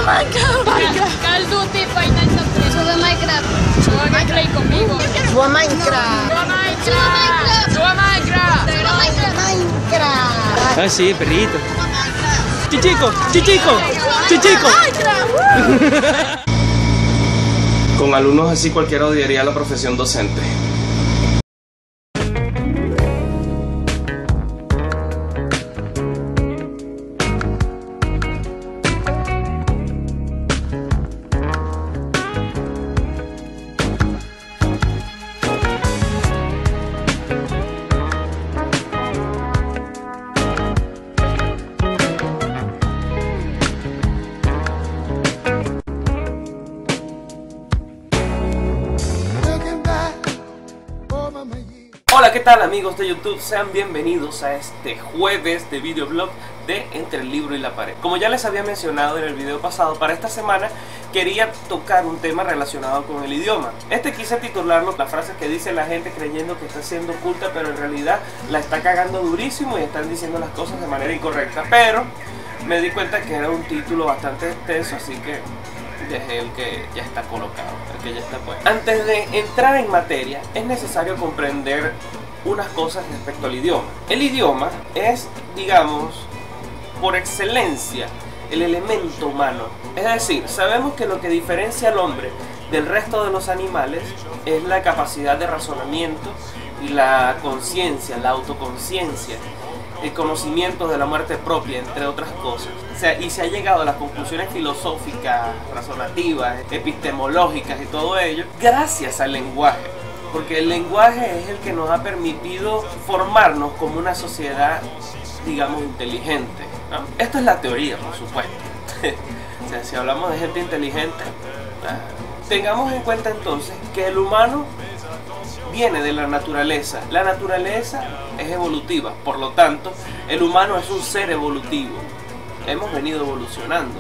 Minecraft. Call of Duty, Final Fantasy. Sube Minecraft. Suba gameplay conmigo. Sube Minecraft. Suba Minecraft. Suba Minecraft. Minecraft. Ah, sí, perrito. Chichico, chichico, chichico. Con alumnos así cualquiera odiaría la profesión docente. Hola, ¿qué tal amigos de YouTube? Sean bienvenidos a este jueves de videoblog de Entre el Libro y la Pared. Como ya les había mencionado en el video pasado, para esta semana quería tocar un tema relacionado con el idioma. Quise titularlo la frase que dice la gente creyendo que está siendo culta, pero en realidad la está cagando durísimo y están diciendo las cosas de manera incorrecta. Pero me di cuenta que era un título bastante extenso, así que dejé el que ya está colocado, el que ya está puesto. Antes de entrar en materia, es necesario comprender unas cosas respecto al idioma. El idioma es, digamos, por excelencia, el elemento humano. Es decir, sabemos que lo que diferencia al hombre del resto de los animales es la capacidad de razonamiento y la conciencia, la autoconciencia, el conocimiento de la muerte propia, entre otras cosas. O sea, y se ha llegado a las conclusiones filosóficas, razonativas, epistemológicas y todo ello gracias al lenguaje, porque el lenguaje es el que nos ha permitido formarnos como una sociedad, digamos, inteligente, ¿no? Esto es la teoría, por supuesto. O sea, si hablamos de gente inteligente, tengamos en cuenta entonces que el humano viene de la naturaleza. La naturaleza es evolutiva, por lo tanto, el humano es un ser evolutivo. Hemos venido evolucionando.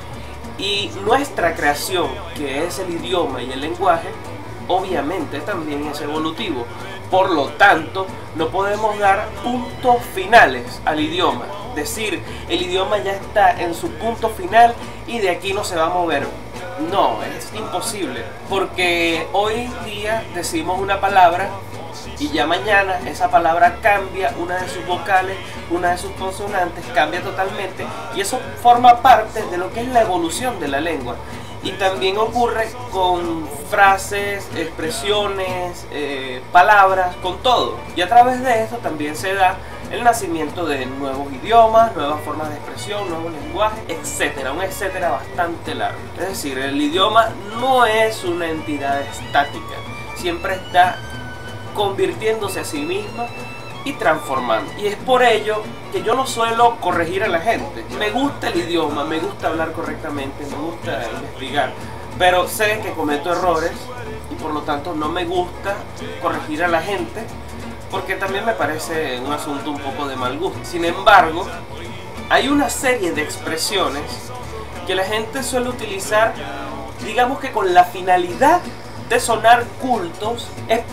Y nuestra creación, que es el idioma y el lenguaje, obviamente también es evolutivo. Por lo tanto, no podemos dar puntos finales al idioma. Decir, el idioma ya está en su punto final y de aquí no se va a mover. No, es imposible, porque hoy día decimos una palabra y ya mañana esa palabra cambia, una de sus vocales, una de sus consonantes cambia totalmente, y eso forma parte de lo que es la evolución de la lengua. Y también ocurre con frases, expresiones, palabras, con todo. Y a través de esto también se da el nacimiento de nuevos idiomas, nuevas formas de expresión, nuevos lenguajes, etcétera. Un etcétera bastante largo. Es decir, el idioma no es una entidad estática. Siempre está convirtiéndose a sí misma y transformando. Y es por ello que yo no suelo corregir a la gente. Me gusta el idioma, me gusta hablar correctamente, me gusta investigar, pero sé que cometo errores y por lo tanto no me gusta corregir a la gente, porque también me parece un asunto un poco de mal gusto. Sin embargo, hay una serie de expresiones que la gente suele utilizar, digamos que con la finalidad de sonar cultos,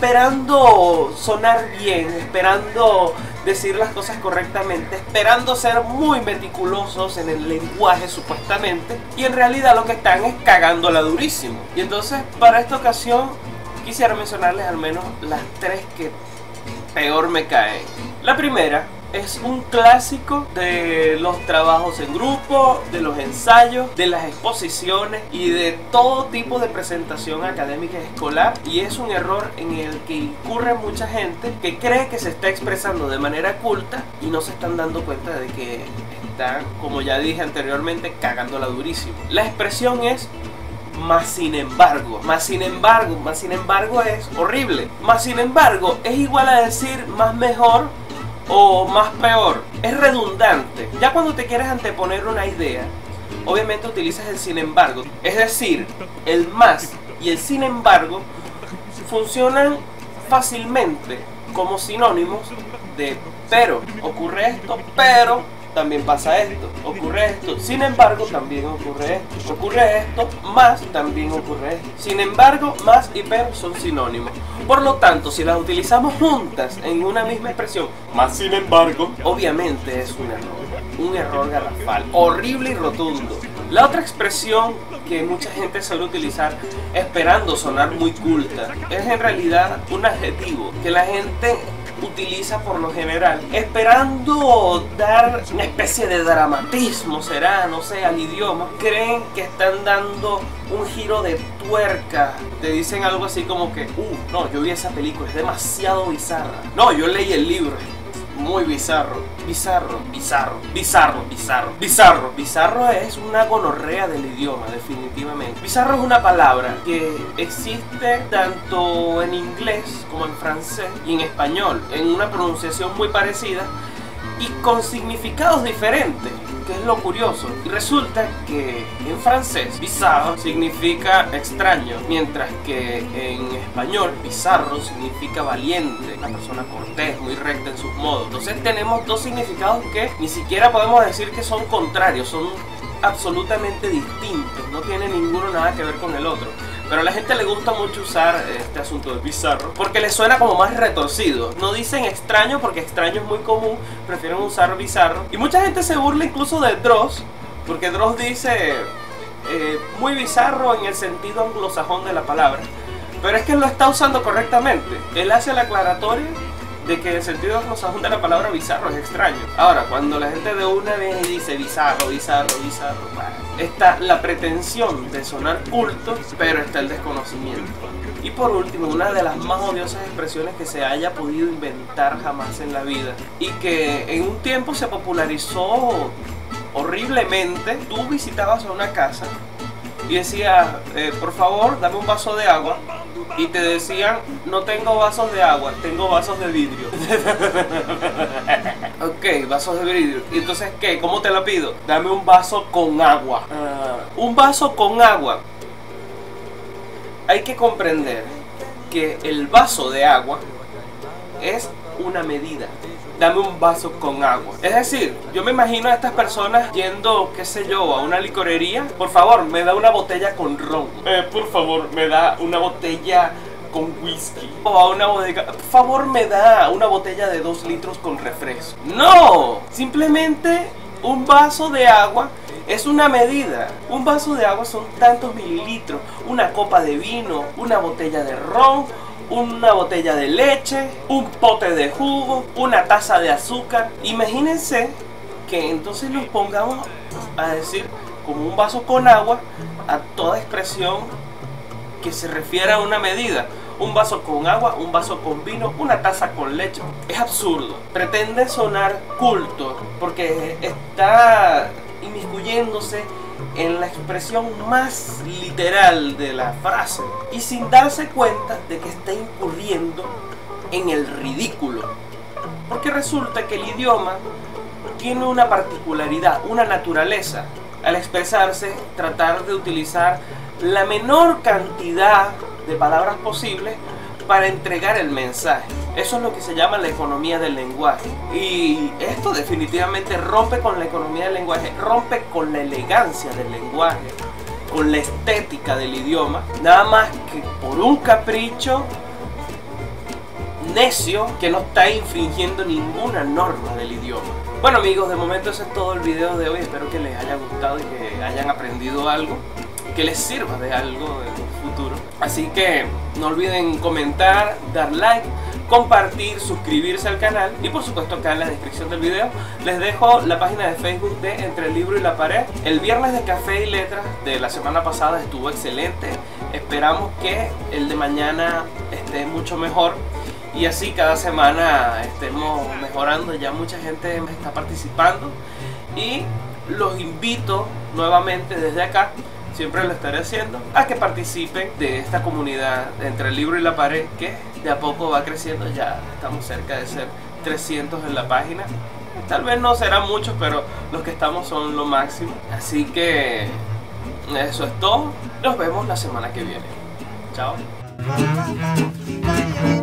esperando sonar bien, esperando decir las cosas correctamente, esperando ser muy meticulosos en el lenguaje supuestamente, y en realidad lo que están es cagándola durísimo. Y entonces, para esta ocasión quisiera mencionarles al menos las tres que peor me caen. La primera es un clásico de los trabajos en grupo, de los ensayos, de las exposiciones y de todo tipo de presentación académica escolar, y es un error en el que incurre mucha gente que cree que se está expresando de manera culta y no se están dando cuenta de que están, como ya dije anteriormente, cagándola durísimo. La expresión es más sin embargo. Más sin embargo, más sin embargo es horrible. Más sin embargo es igual a decir más mejor o más peor. Es redundante. Ya cuando te quieres anteponer una idea, obviamente utilizas el sin embargo. Es decir, el más y el sin embargo funcionan fácilmente como sinónimos de pero. Ocurre esto, pero también pasa esto. Ocurre esto, sin embargo, también ocurre esto. Ocurre esto, más también ocurre esto. Sin embargo, más y pero son sinónimos. Por lo tanto, si las utilizamos juntas en una misma expresión, más sin embargo, obviamente es un error garrafal, horrible y rotundo. La otra expresión que mucha gente suele utilizar esperando sonar muy culta es en realidad un adjetivo que la gente utiliza por lo general esperando dar una especie de dramatismo, será, no sé, al idioma. Creen que están dando un giro de tuerca. Te dicen algo así como que no, yo vi esa película, es demasiado bizarra. No, yo leí el libro, muy bizarro. Bizarro, bizarro, bizarro, bizarro, bizarro. Bizarro es una gonorrea del idioma, definitivamente. Bizarro es una palabra que existe tanto en inglés como en francés y en español, en una pronunciación muy parecida y con significados diferentes, que es lo curioso. Y resulta que en francés bizarro significa extraño, mientras que en español bizarro significa valiente, una persona cortés, muy recta en sus modos. Entonces tenemos dos significados que ni siquiera podemos decir que son contrarios, son absolutamente distintos, no tienen ninguno nada que ver con el otro. Pero a la gente le gusta mucho usar este asunto de bizarro porque le suena como más retorcido. No dicen extraño porque extraño es muy común, prefieren usar bizarro. Y mucha gente se burla incluso de Dross, porque Dross dice muy bizarro en el sentido anglosajón de la palabra. Pero es que él lo está usando correctamente. Él hace la aclaratoria de que el sentido anglosajón de la palabra bizarro es extraño. Ahora, cuando la gente de una vez dice bizarro, bizarro, bizarro, está la pretensión de sonar culto, pero está el desconocimiento. Y por último, una de las más odiosas expresiones que se haya podido inventar jamás en la vida y que en un tiempo se popularizó horriblemente. Tú visitabas a una casa y decías, por favor, dame un vaso de agua. Y te decían, no tengo vasos de agua, tengo vasos de vidrio. Ok, vasos de vidrio. ¿Y entonces qué? ¿Cómo te lo pido? Dame un vaso con agua. Un vaso con agua. Hay que comprender que el vaso de agua es una medida. Dame un vaso con agua. Es decir, yo me imagino a estas personas yendo, qué sé yo, a una licorería. Por favor, me da una botella con ron. Por favor, me da una botella con whisky. O a una bodega. Por favor, me da una botella de 2 litros con refresco. ¡No! Simplemente un vaso de agua es una medida. Un vaso de agua son tantos mililitros. Una copa de vino, una botella de ron, una botella de leche, un pote de jugo, una taza de azúcar. Imagínense que entonces nos pongamos a decir como un vaso con agua a toda expresión que se refiere a una medida. Un vaso con agua, un vaso con vino, una taza con leche. Es absurdo. Pretende sonar culto porque está inmiscuyéndose en la expresión más literal de la frase y sin darse cuenta de que está incurriendo en el ridículo, porque resulta que el idioma tiene una particularidad, una naturaleza. Al expresarse, tratar de utilizar la menor cantidad de palabras posibles para entregar el mensaje. Eso es lo que se llama la economía del lenguaje. Y esto definitivamente rompe con la economía del lenguaje, rompe con la elegancia del lenguaje, con la estética del idioma, nada más que por un capricho necio que no está infringiendo ninguna norma del idioma. Bueno amigos, de momento ese es todo el video de hoy. Espero que les haya gustado y que hayan aprendido algo, que les sirva de algo en el futuro. Así que no olviden comentar, dar like, compartir, suscribirse al canal y por supuesto acá en la descripción del video les dejo la página de Facebook de Entre el Libro y la Pared. El viernes de Café y Letras de la semana pasada estuvo excelente. Esperamos que el de mañana esté mucho mejor y así cada semana estemos mejorando. Ya mucha gente está participando y los invito nuevamente desde acá, siempre lo estaré haciendo, a que participen de esta comunidad de Entre el Libro y la Pared, que de a poco va creciendo. Ya estamos cerca de ser 300 en la página. Tal vez no serán muchos, pero los que estamos son lo máximo. Así que eso es todo. Nos vemos la semana que viene. Chao.